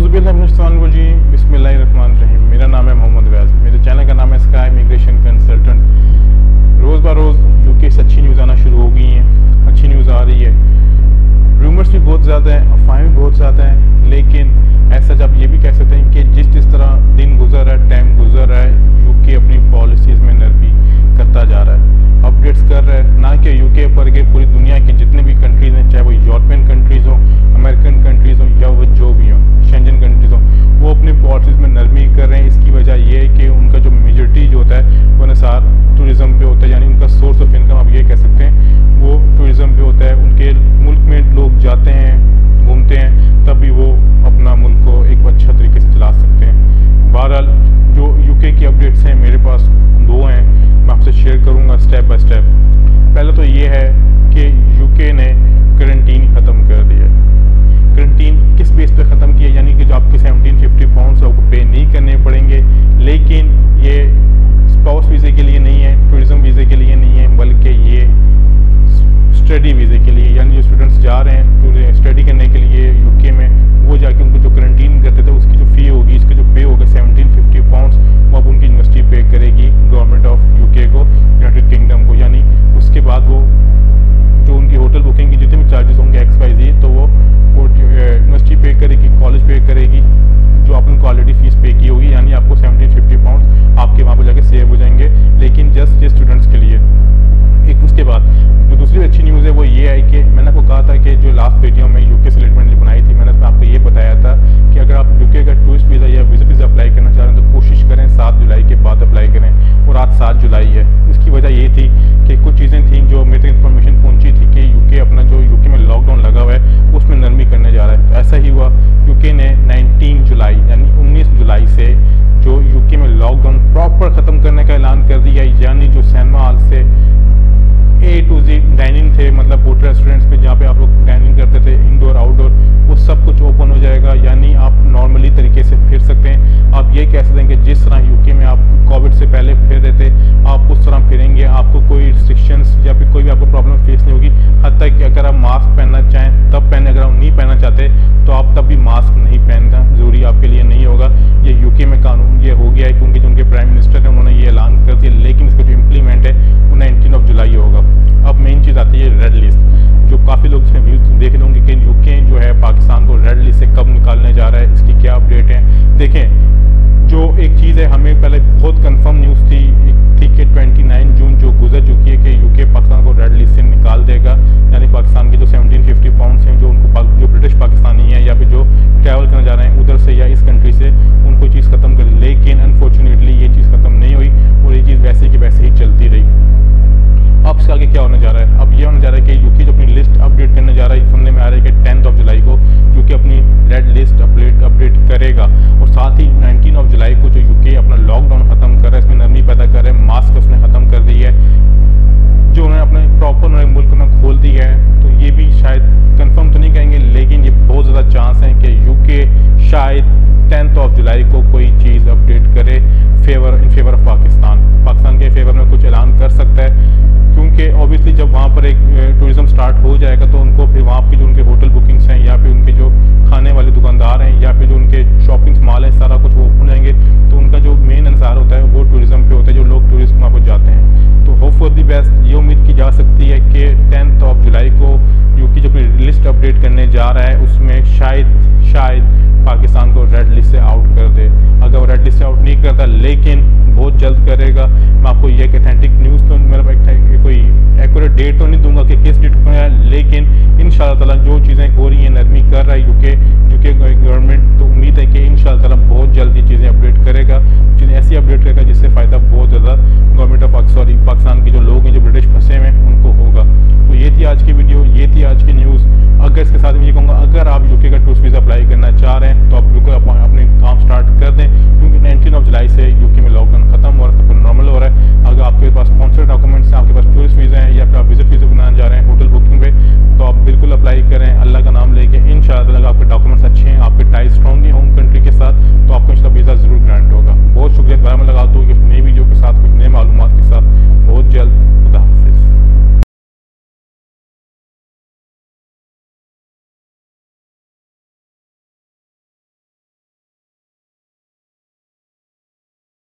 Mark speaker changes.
Speaker 1: औज़ुबिल्लाहिमिनश्शैतानिर्रजीम बिस्मिल्लाहिर्रहमानिर्रहीम। मेरा नाम है मोहम्मद व्यास। मेरे चैनल का नाम है स्काई इमिग्रेशन कंसल्टेंट। रोज़ ब रोज़ यूके से अच्छी न्यूज़ आना शुरू हो गई हैं, अच्छी न्यूज़ आ रही है। रूमर्स भी बहुत ज़्यादा हैं, अफवाहें भी बहुत ज़्यादा हैं, लेकिन ऐसा जब ये भी कह सकते हैं कि जिस तरह दिन गुजर रहा है, टाइम गुजर रहा है, यूके अपनी पॉलिसीज़ में नरमी करता जा रहा है, अपडेट्स कर रहा है। ना कि यूके पर के पूरी दुनिया की जितने भी कंट्रीज़ हैं, चाहे वो यूरोपियन कंट्रीज़ हों, अमेरिकन कंट्रीज़ हों या वो जो भी हों, शेंजन कंट्रीज़ हों, वो अपनी पॉलिसीज़ में नरमी कर रहे हैं। इसकी वजह ये है कि उनका जो मेजॉरिटी जो होता है वो निसार टूरिज़म पे होता है, यानी उनका सोर्स ऑफ इनकम आप ये कह सकते हैं वो टूरिज़म पे होता है। उनके मुल्क में लोग जाते हैं, घूमते हैं, तभी वो अपना मुल्क को एक अच्छा तरीके से चला सकते हैं। बहरहाल जो यूके की अपडेट्स हैं मेरे पास दो हैं, मैं आपसे शेयर करूँगा स्टेप बाय स्टेप। पहले तो ये है कि यूके ने करंटीन ख़त्म कर दिया है। करंटीन किस बेस पे ख़त्म किया, यानी कि जो आपके 1750 पाउंड्स आपको पे नहीं करने पड़ेंगे, लेकिन ये स्पाउस वीज़े के लिए नहीं है, टूरिज़म वीज़े के लिए नहीं है, बल्कि ये स्टडी वीज़े के लिए, यानी जो स्टूडेंट्स जा रहे हैं स्टडी करने के लिए यूके में, वो जाके उनको जो करंटीन करते थे उसकी जो फ़ी होगी, इसका जो पे होगा 1750 पाउंड्स, वो अब उनकी यूनिवर्सिटी पे करेगी गवर्नमेंट ऑफ यूके को, यूनाइटेड किंगडम को। यानी उसके बाद वो जो उनकी होटल बुकिंग की जितने भी चार्जेस होंगे XYZ, तो वो यूनिवर्सिटी पे करेगी, कॉलेज पे करेगी, जो आपने उनको ऑलरेडी फ़ीस पे की होगी। यानी आपको 1750 पाउंड आपके वहाँ पर जाके सेव हो जाएंगे, लेकिन जस्ट स्टूडेंट्स के लिए। एक उसके बाद जो दूसरी अच्छी न्यूज़ है वो ये है कि मैंने आपको कहा था कि जो लास्ट वीडियो में यूके से रिलेटेड बनाई थी, मैंने आपको ये बताया था कि अगर आप यूके का टूरिस्ट वीज़ा या विजिट वीज़ा अप्लाई करना चाह रहे हैं तो कोशिश करें 7 जुलाई के बाद अप्लाई करें, और आज 7 जुलाई है। इसकी वजह ये थी कि कुछ चीज़ें थी जो मेरे तक इन्फॉर्मेशन पहुँची थी कि यूके अपना जो यूके में लॉकडाउन लगा हुआ है उसमें नरमी करने जा रहा है। तो ऐसा ही हुआ, यूके ने 19 जुलाई यानी 19 जुलाई से जो यूके में लॉकडाउन प्रॉपर ख़त्म करने का ऐलान कर दिया। यानी जो सिनेमा हॉल से A to Z डाइनिंग थे, मतलब होटल रेस्टोरेंट्स पे जहाँ पे आप लोग डाइनिंग करते थे, इंडोर आउटडोर, वो सब कुछ ओपन हो जाएगा। यानी आप नॉर्मली तरीके से फिर सकते हैं। आप ये कह सकते हैं कि जिस तरह यूके में आप कोविड से पहले फिर रहे थे, आप उस तरह फिरेंगे, आपको कोई रिस्ट्रिक्शंस या फिर कोई भी आपको प्रॉब्लम फेस नहीं होगी। हद तक कि अगर आप मास्क पहनना चाहें तब पहने, अगर आप नहीं पहनना चाहते तो आप तब भी मास्क नहीं पहनना ज़रूरी आपके लिए नहीं होगा। ये यूके में कानून ये हो गया है, क्योंकि जो उनके प्राइम मिनिस्टर हैं उन्होंने ये ऐलान कर दिया, लेकिन इसका जो इम्प्लीमेंट है वो 19 जुलाई होगा। अब मेन चीज़ आती है रेड लिस्ट, जो काफ़ी लोग इसमें व्यूज देख रहे होंगे कि यूके जो है पाकिस्तान को रेड लिस्ट से कब निकालने जा रहा है, इसकी क्या अपडेट है। देखें, जो एक चीज़ है हमें पहले बहुत कंफर्म न्यूज़ थी कि 29 जून जो गुजर चुकी है कि यूके पाकिस्तान को रेड लिस्ट से निकाल देगा। यानी पाकिस्तान के जो 1750 पाउंड्स हैं जो उनको जो ब्रिटिश पाकिस्तानी हैं या फिर जो ट्रैवल करने जा रहे हैं उधर से या इस कंट्री से, उनको चीज़ ख़त्म कर दी। लेकिन अनफॉर्चुनेटली ये चीज़ ख़त्म नहीं हुई और ये चीज़ वैसे की वैसे ही चलती रही। अब इसके आगे क्या होने जा रहा है? अब ये होने जा रहा है कि यूके जो अपनी लिस्ट अपडेट करने जा रहा है, सुनने में आ रहा है कि 10 जुलाई को यूके अपनी रेड लिस्ट अपडेट करेगा, और साथ ही 19 जुलाई को जो यूके अपना लॉकडाउन ख़त्म कर रहा है, इसमें नरमी पैदा कर रहा है, मास्क उसने ख़त्म कर दी है, जो उन्होंने अपने प्रॉपर मुल्क में खोल दी है। तो ये भी शायद कंफर्म तो नहीं कहेंगे, लेकिन ये बहुत ज़्यादा चांस है कि यूके शायद 10 जुलाई को कोई चीज़ अपडेट करे इन फेवर ऑफ पाकिस्तान के फेवर में कुछ ऐलान कर सकता है। क्योंकि ऑब्वियसली जब वहाँ पर एक टूरिज़म स्टार्ट हो जाएगा तो उनको फिर वहाँ पे जो उनके होटल बुकिंग्स हैं या फिर उनके जो खाने वाले दुकानदार हैं या फिर जो उनके शॉपिंग मॉल हैं, सारा कुछ वो ओपन जाएंगे। तो उनका जो मेन इंसार होता है वो टूरिज़म पे होता है, जो लोग टूरिस्ट वहाँ पर जाते हैं। तो होप फॉर दी बेस्ट ये उम्मीद की जा सकती है कि 10 जुलाई को यूके जो अपनी लिस्ट अपडेट करने जा रहा है उसमें शायद पाकिस्तान को रेड लिस्ट से आउट कर दे। अगर वो रेड लिस्ट से आउट नहीं करता, लेकिन बहुत जल्द करेगा। मैं आपको ये एक अथेंटिक न्यूज़ तो मतलब कोई एक्यूरेट डेट तो नहीं दूंगा कि किस डेट को है, लेकिन इंशाल्लाह ताला जो चीज़ें हो रही हैं, नरमी कर रहा है यूके गवर्नमेंट, तो उम्मीद है कि इंशाल्लाह ताला बहुत जल्द ये चीज़ें अपडेट करेगा, चीज़ें ऐसी अपडेट करेगा जिससे फ़ायदा बहुत ज़्यादा गवर्नमेंट ऑफ पाकिस्तान के जो लोग हैं जो ब्रिटिश फंसे हुए हैं उनको होगा। तो ये थी आज की वीडियो, ये थी आज की न्यूज़। अगर इसके साथ मैं ये कहूँगा, अगर आप यूके का टूरिस्ट वीज़ा अप्लाई करना चाह रहे हैं तो आप बिल्कुल अपने काम स्टार्ट कर दें, क्योंकि 19 जुलाई से यूके में लॉकडाउन खत्म हो रहा है, सब नॉर्मल हो रहा है। अगर आपके पास स्पॉन्सर्ड डॉक्यूमेंट्स हैं, आपके पास टूरिस्ट वीज़ा हैं या फिर आप विजिट वीज़ा बनाने जा रहे हैं होटल बुकिंग पे,